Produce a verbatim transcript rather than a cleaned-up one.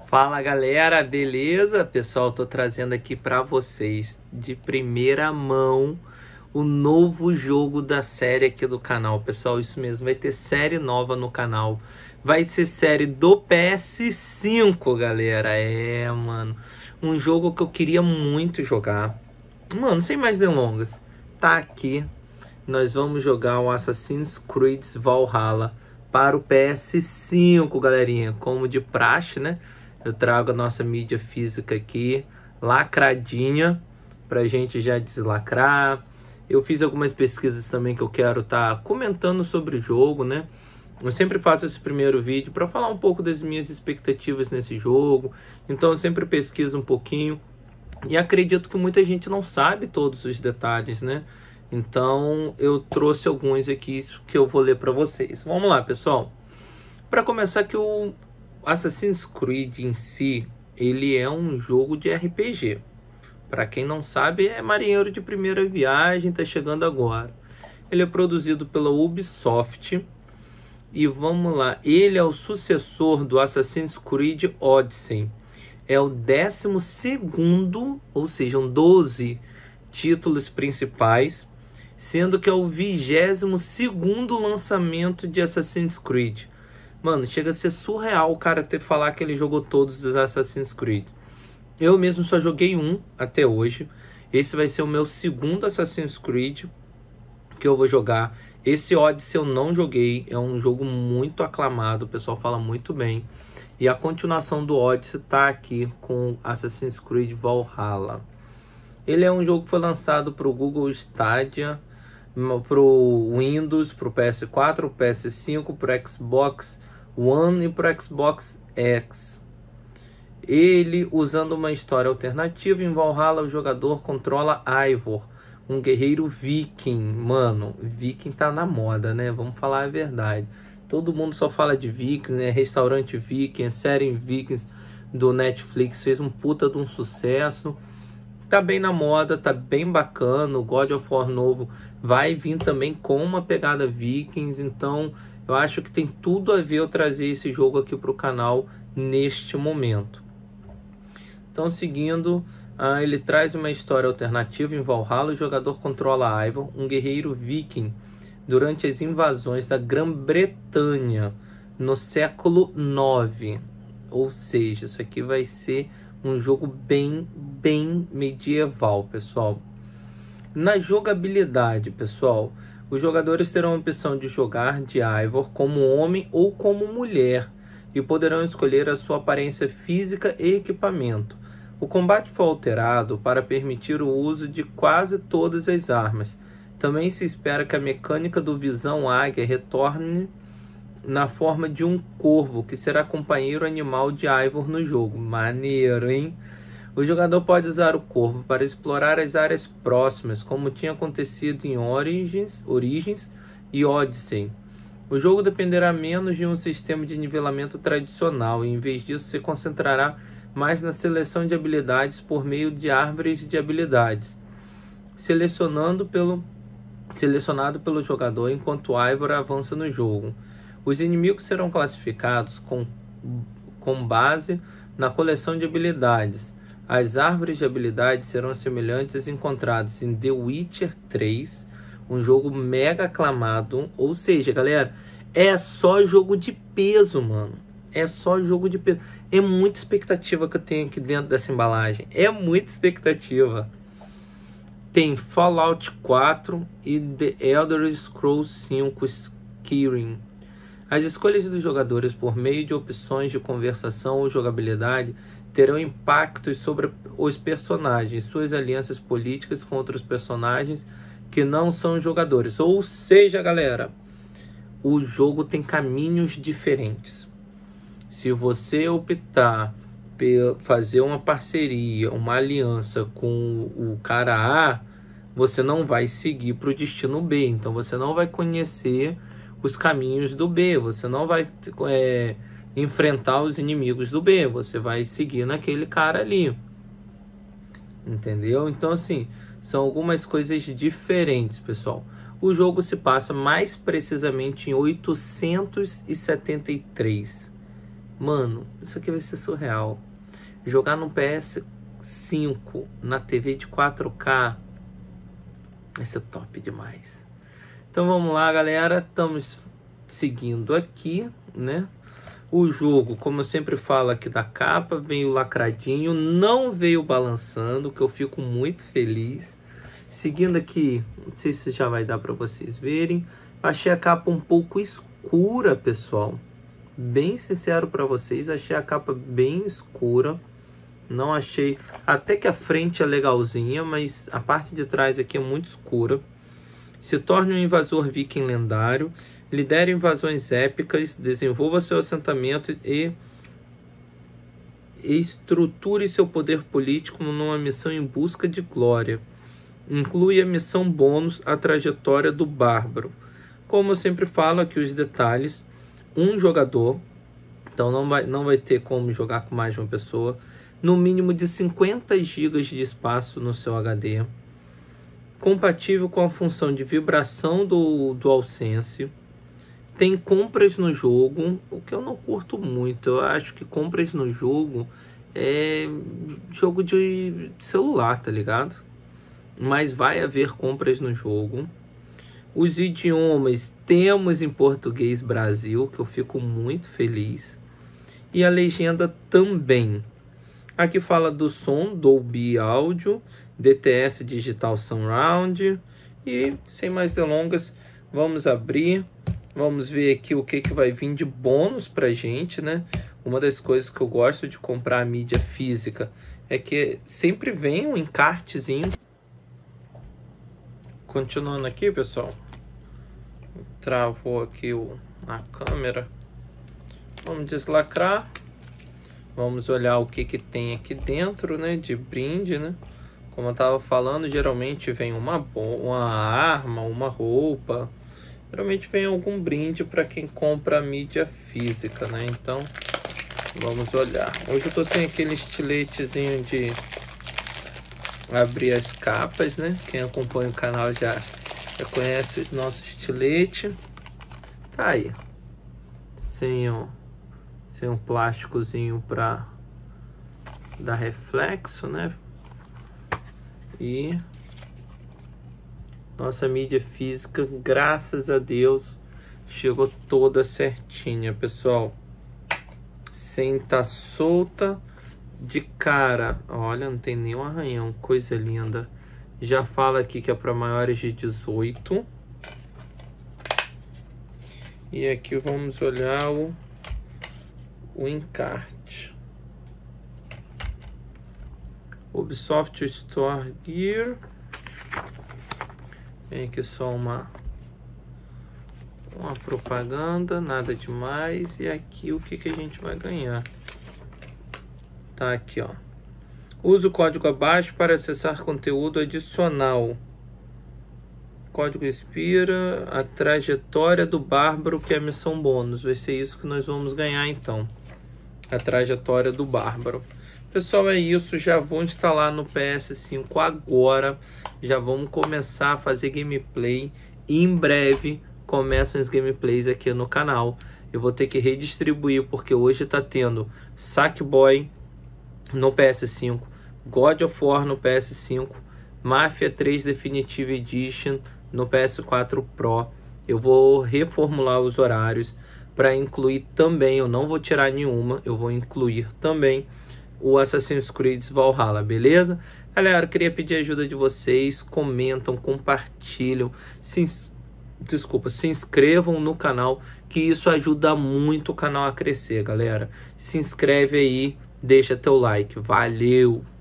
Fala galera, beleza? Pessoal, tô trazendo aqui para vocês de primeira mão o novo jogo da série aqui do canal. Pessoal, isso mesmo, vai ter série nova no canal. Vai ser série do P S cinco, galera. É, mano, um jogo que eu queria muito jogar. Mano, sem mais delongas, tá aqui. Nós vamos jogar o Assassin's Creed Valhalla para o P S cinco, galerinha. Como de praxe, né? Eu trago a nossa mídia física aqui, lacradinha, pra gente já deslacrar. Eu fiz algumas pesquisas também que eu quero estar tá comentando sobre o jogo, né? Eu sempre faço esse primeiro vídeo para falar um pouco das minhas expectativas nesse jogo. Então eu sempre pesquiso um pouquinho. E acredito que muita gente não sabe todos os detalhes, né? Então eu trouxe alguns aqui que eu vou ler para vocês. Vamos lá, pessoal. Para começar, que o Assassin's Creed em si, ele é um jogo de R P G. Para quem não sabe, é marinheiro de primeira viagem, tá chegando agora. Ele é produzido pela Ubisoft. E vamos lá, ele é o sucessor do Assassin's Creed Odyssey. É o décimo segundo, ou seja, doze títulos principais, sendo que é o vigésimo segundo lançamento de Assassin's Creed. Mano, chega a ser surreal o cara ter falar que ele jogou todos os Assassin's Creed. Eu mesmo só joguei um até hoje. Esse vai ser o meu segundo Assassin's Creed que eu vou jogar. Esse Odyssey eu não joguei. É um jogo muito aclamado, o pessoal fala muito bem. E a continuação do Odyssey tá aqui com Assassin's Creed Valhalla. Ele é um jogo que foi lançado para o Google Stadia, para o Windows, para o P S quatro, P S cinco, para o Xbox One e para o Xbox X. Ele, usando uma história alternativa, em Valhalla o jogador controla Eivor, um guerreiro viking. Mano, viking tá na moda, né? Vamos falar a verdade. Todo mundo só fala de vikings, né? Restaurante viking, a série Vikings do Netflix fez um puta de um sucesso. Tá bem na moda, tá bem bacana. O God of War novo vai vir também com uma pegada Vikings. Então eu acho que tem tudo a ver eu trazer esse jogo aqui pro canal neste momento. Então, seguindo, uh, ele traz uma história alternativa. Em Valhalla o jogador controla Eivor, um guerreiro viking, durante as invasões da Grã-Bretanha no século nove. Ou seja, isso aqui vai ser um jogo bem, bem medieval, pessoal. Na jogabilidade, pessoal, os jogadores terão a opção de jogar de Eivor como homem ou como mulher e poderão escolher a sua aparência física e equipamento. O combate foi alterado para permitir o uso de quase todas as armas. Também se espera que a mecânica do Visão Águia retorne na forma de um corvo, que será companheiro animal de Eivor no jogo. Maneiro, hein? O jogador pode usar o corvo para explorar as áreas próximas, como tinha acontecido em Origins, Origins e Odyssey. O jogo dependerá menos de um sistema de nivelamento tradicional e, em vez disso, se concentrará mais na seleção de habilidades por meio de árvores de habilidades, selecionando pelo, selecionado pelo jogador enquanto Eivor avança no jogo. Os inimigos serão classificados com, com base na coleção de habilidades. As árvores de habilidades serão semelhantes às encontradas em The Witcher três, um jogo mega aclamado. Ou seja, galera, é só jogo de peso, mano. É só jogo de peso. É muita expectativa que eu tenho aqui dentro dessa embalagem. É muita expectativa. Tem Fallout quatro e The Elder Scrolls cinco Skyrim. As escolhas dos jogadores por meio de opções de conversação ou jogabilidade terão impactos sobre os personagens, suas alianças políticas com outros personagens que não são jogadores. Ou seja, galera, o jogo tem caminhos diferentes. Se você optar por fazer uma parceria, uma aliança com o cara A, você não vai seguir para o destino B. Então você não vai conhecer os caminhos do B, você não vai é, enfrentar os inimigos do B, você vai seguir naquele cara ali, entendeu? Então assim, são algumas coisas diferentes, pessoal. O jogo se passa mais precisamente em oitocentos e setenta e três, Mano, isso aqui vai ser surreal. Jogar no P S cinco na T V de quatro K vai ser top demais. Então vamos lá, galera. Estamos seguindo aqui, né? O jogo, como eu sempre falo aqui da capa, veio lacradinho, não veio balançando, que eu fico muito feliz. Seguindo aqui, não sei se já vai dar para vocês verem. Achei a capa um pouco escura, pessoal. Bem sincero para vocês, achei a capa bem escura. Não achei... Até que a frente é legalzinha, mas a parte de trás aqui é muito escura. Se torne um invasor viking lendário. Lidere invasões épicas. Desenvolva seu assentamento e estruture seu poder político numa missão em busca de glória. Inclui a missão bônus, a trajetória do bárbaro. Como eu sempre falo aqui os detalhes. Um jogador. Então não vai, não vai ter como jogar com mais de uma pessoa. No mínimo de cinquenta gigas de espaço no seu H D. Compatível com a função de vibração do DualSense. Tem compras no jogo, o que eu não curto muito. Eu acho que compras no jogo é jogo de celular, tá ligado? Mas vai haver compras no jogo. Os idiomas temos em português Brasil, que eu fico muito feliz. E a legenda também. Aqui fala do som, Dolby Audio, D T S Digital Surround. E sem mais delongas, vamos abrir. Vamos ver aqui o que, que vai vir de bônus pra gente, né? Uma das coisas que eu gosto de comprar a mídia física é que sempre vem um encartezinho. Continuando aqui, pessoal. Travou aqui o, a câmera. Vamos deslacrar. Vamos olhar o que, que tem aqui dentro, né? De brinde, né? Como eu tava falando, geralmente vem uma, uma arma, uma roupa. Geralmente vem algum brinde para quem compra a mídia física, né? Então, vamos olhar. Hoje eu tô sem aquele estiletezinho de abrir as capas, né? Quem acompanha o canal já, já conhece o nosso estilete. Tá aí. Sem, ó, sem um plásticozinho para dar reflexo, né? E... nossa mídia física, graças a Deus, chegou toda certinha, pessoal. Sem estar solta de cara. Olha, não tem nenhum arranhão, coisa linda. Já fala aqui que é para maiores de dezoito. E aqui vamos olhar o, o encarte. Ubisoft Store Gear. Tem aqui só uma, uma propaganda, nada demais. E aqui o que, que a gente vai ganhar? Tá aqui, ó. Use o código abaixo para acessar conteúdo adicional. Código expira. A trajetória do bárbaro, que é a missão bônus. Vai ser isso que nós vamos ganhar então. A trajetória do bárbaro. Pessoal, é isso. Já vou instalar no P S cinco agora. Já vamos começar a fazer gameplay. E em breve começam as gameplays aqui no canal. Eu vou ter que redistribuir porque hoje tá tendo Sackboy no P S cinco, God of War no P S cinco, Mafia três Definitive Edition no P S quatro Pro. Eu vou reformular os horários para incluir também, eu não vou tirar nenhuma, eu vou incluir também o Assassin's Creed Valhalla, beleza? Galera, eu queria pedir a ajuda de vocês, comentam, compartilham, se, desculpa, se inscrevam no canal, que isso ajuda muito o canal a crescer, galera. Se inscreve aí, deixa teu like, valeu!